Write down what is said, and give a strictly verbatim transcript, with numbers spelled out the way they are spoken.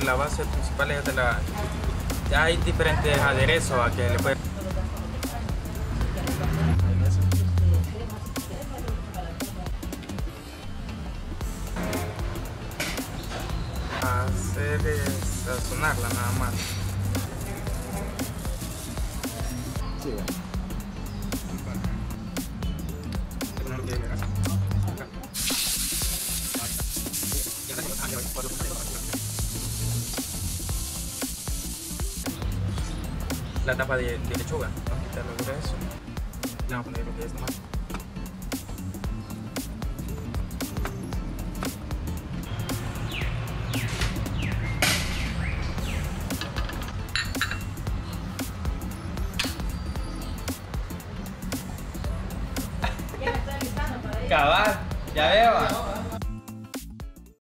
la base principal es de la... Ya hay diferentes aderezos a que le puede... Hacer es sazonarla nada más. Sí, bueno. La tapa de, de lechuga, vamos a quitarle ahora eso. Le vamos a poner lo que es nomás. Cabal, ya veo.